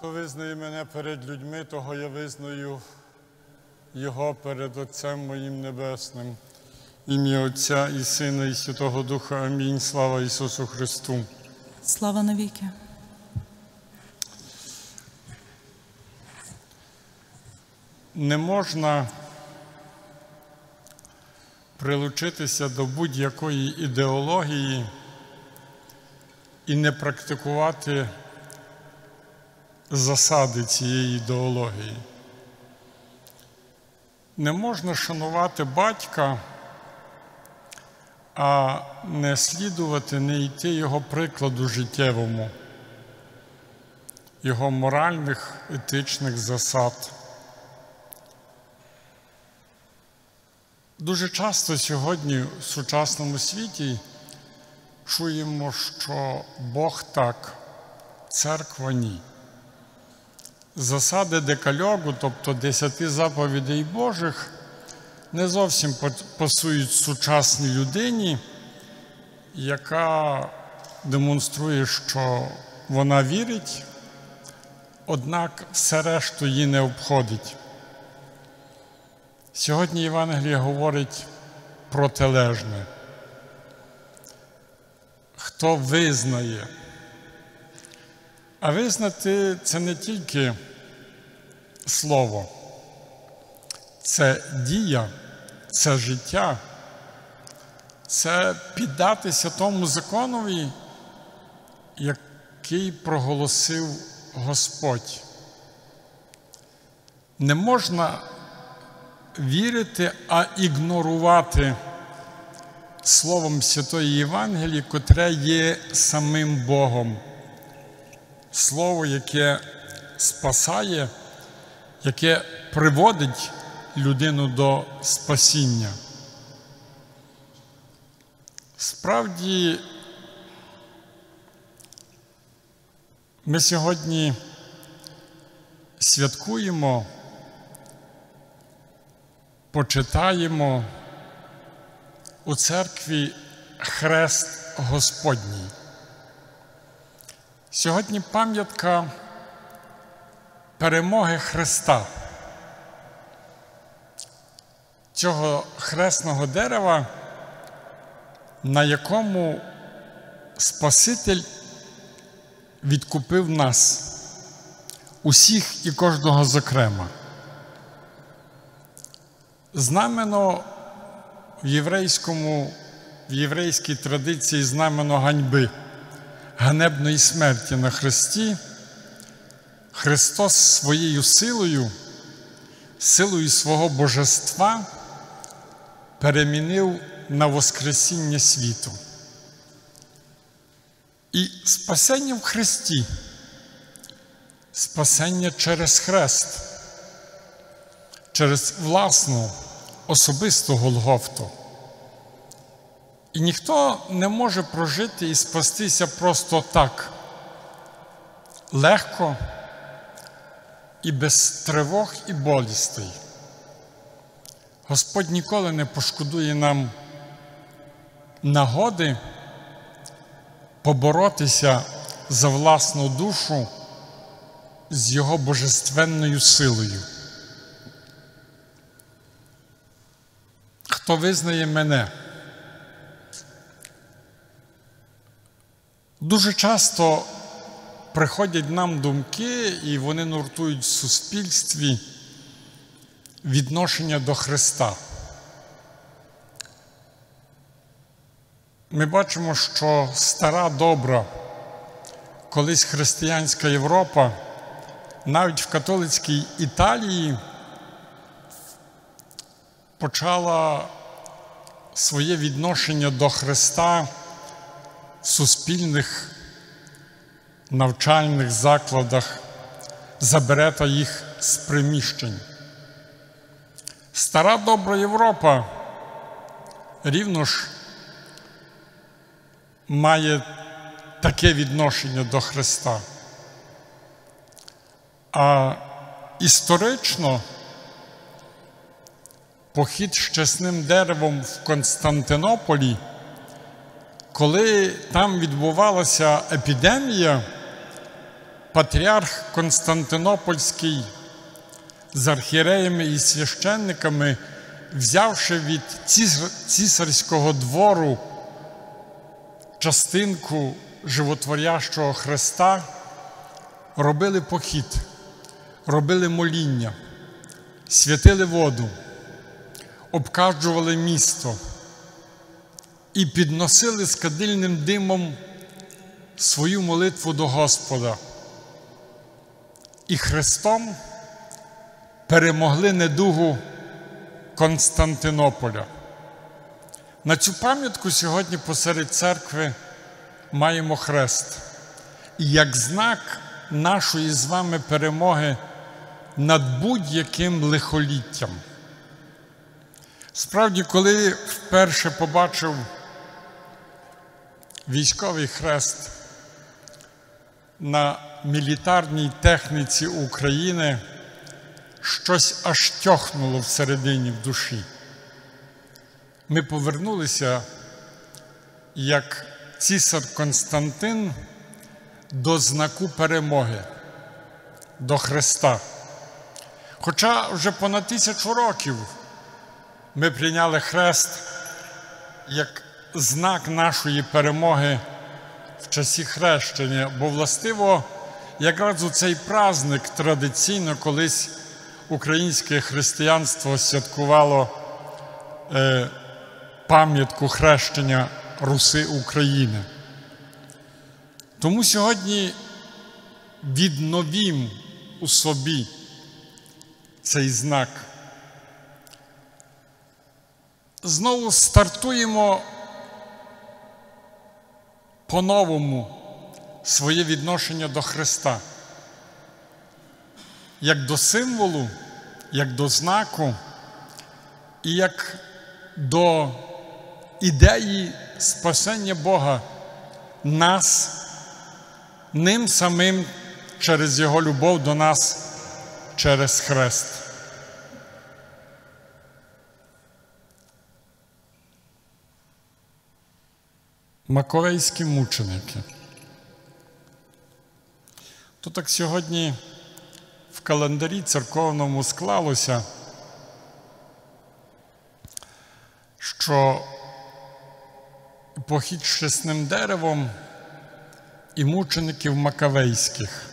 Хто визнає мене перед людьми, того я визнаю Його перед Отцем моїм Небесним. В ім'я Отця і Сина, і Святого Духа. Амінь. Слава Ісусу Христу. Слава навіки. Не можна прилучитися до будь-якої ідеології і не практикувати засади цієї ідеології. Не можна шанувати батька, а не слідувати, не йти його прикладу життєвому, його моральних, етичних засад. Дуже часто сьогодні в сучасному світі чуємо, що Бог так, церква ні. Засади декальогу, тобто 10 заповідей Божих, не зовсім пасують сучасній людині, яка демонструє, що вона вірить, однак все решту її не обходить. Сьогодні Євангеліє говорить протилежне. Хто визнає? А визнати – це не тільки слово. Це дія, це життя, це піддатися тому законові, який проголосив Господь. Не можна вірити, а ігнорувати Словом Святої Євангелії, котре є самим Богом. Слово, яке спасає, яке приводить людину до спасіння. Справді, ми сьогодні святкуємо, почитаємо у церкві Хрест Господній. Сьогодні пам'ятка перемоги Христа, цього хресного дерева, на якому Спаситель відкупив нас, усіх і кожного зокрема. Знамено в єврейській традиції знамено ганьби, ганебної смерті на хресті, Христос своєю силою свого божества перемінив на воскресіння світу. І спасення в Христі, спасення через хрест, через власну особисту Голгофту. І ніхто не може прожити і спастися просто так, легко і без тривог і болістей. Господь ніколи не пошкодує нам нагоди поборотися за власну душу з Його божественною силою. Хто визнає мене? Дуже часто приходять нам думки, і вони нуртують в суспільстві, відношення до Христа. Ми бачимо, що стара, добра, колись християнська Європа, навіть в католицькій Італії, почала своє відношення до Христа в суспільних навчальних закладах, заберете їх з приміщень. Стара добра Європа рівно ж має таке відношення до Христа. А історично похід з чесним деревом в Константинополі, коли там відбувалася епідемія, патріарх Константинопольський з архієреями і священниками, взявши від цісарського двору частинку животворящого Христа, робили похід, робили моління, святили воду, обкаджували місто і підносили з кадильним димом свою молитву до Господа. І Христом перемогли недугу Константинополя. На цю пам'ятку сьогодні посеред церкви маємо хрест. І як знак нашої з вами перемоги над будь-яким лихоліттям. Справді, коли вперше побачив військовий хрест на мілітарній техніці України, щось аж тьохнуло всередині в душі. Ми повернулися, як цісар Константин, до знаку перемоги, до Христа. Хоча вже понад 1000 років ми прийняли хрест як знак нашої перемоги в часі хрещення, бо властиво якраз у цей праздник традиційно колись українське християнство святкувало пам'ятку хрещення Руси України. Тому сьогодні відновім у собі цей знак. Знову стартуємо по-новому своє відношення до Христа. Як до символу, як до знаку і як до ідеї спасення Бога нас, ним самим через Його любов до нас, через хрест. Маковейські мученики. То так сьогодні в календарі церковному склалося, що похід з чесним деревом і мучеників Макавейських.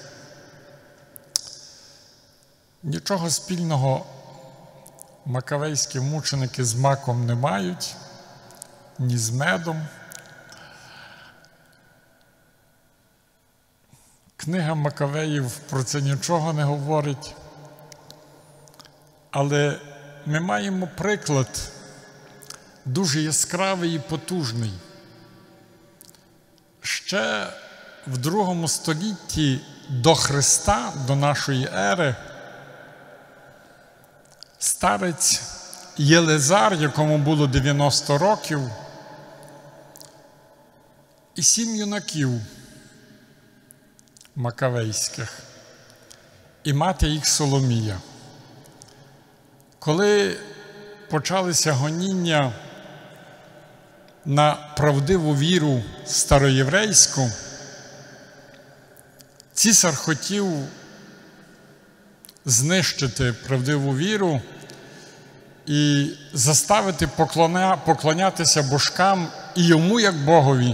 Нічого спільного макавейські мученики з маком не мають, ні з медом. Книга Макавеїв про це нічого не говорить. Але ми маємо приклад дуже яскравий і потужний. Ще в 2 столітті до Христа, до нашої ери, старець Єлизар, якому було 90 років, і 7 юнаків макавейських, і мати їх Соломія. Коли почалися гоніння на правдиву віру староєврейську, цісар хотів знищити правдиву віру і заставити поклонятися божкам і йому, як Богові.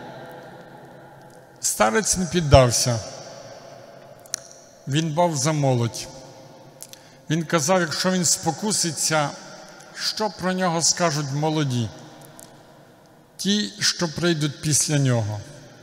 Старець не піддався. Він бав за молодь. Він казав, якщо він спокуситься, що про нього скажуть молоді? Ті, що прийдуть після нього.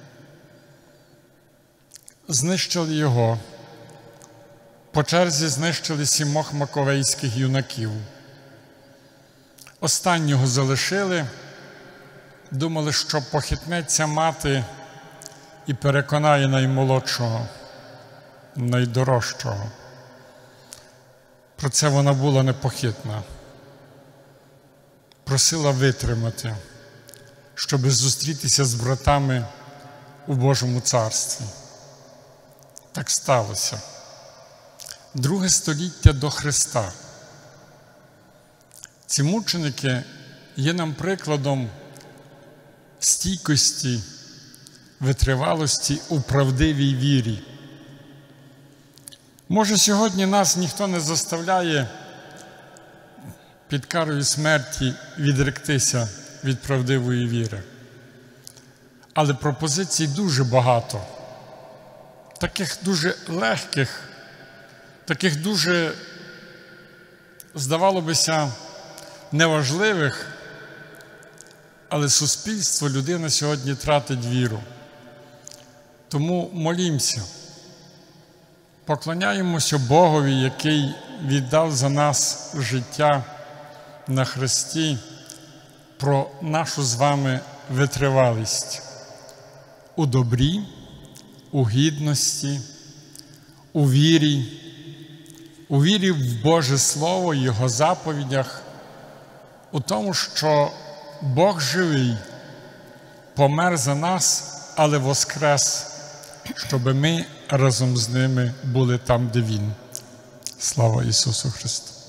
Знищили його. По черзі знищили 7 маковейських юнаків. Останнього залишили. Думали, що похитнеться мати і переконає наймолодшого, найдорожчого. Про це вона була непохитна. Просила витримати, щоб зустрітися з братами у Божому царстві. Так сталося. 2 століття до Христа. Ці мученики є нам прикладом стійкості, витривалості у правдивій вірі. Може, сьогодні нас ніхто не заставляє під карою смерті відректися від правдивої віри. Але пропозицій дуже багато. Таких дуже легких, таких дуже, здавалося б, неважливих, але суспільство, людина сьогодні тратить віру. Тому молімося, поклоняємося Богові, який віддав за нас життя на хресті, про нашу з вами витривалість у добрі, у гідності, у вірі в Боже Слово, Його заповідях, у тому, що Бог живий, помер за нас, але воскрес, щоб ми разом з ними були там, де Він. Слава Ісусу Христу!